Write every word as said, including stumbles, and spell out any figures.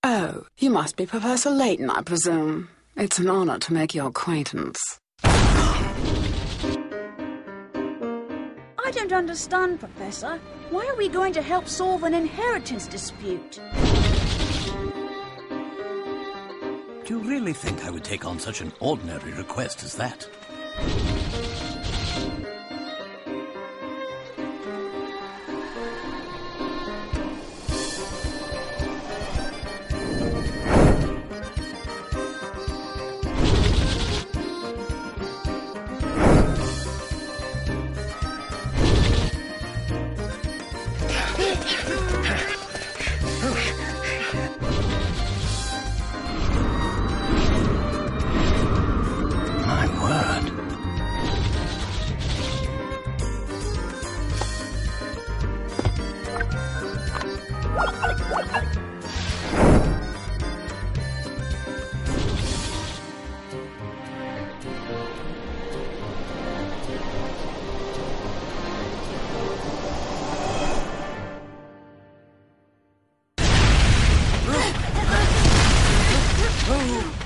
Oh, you must be Professor Layton, I presume. It's an honor to make your acquaintance. I don't understand, Professor. Why are we going to help solve an inheritance dispute? Do you really think I would take on such an ordinary request as that? Oh!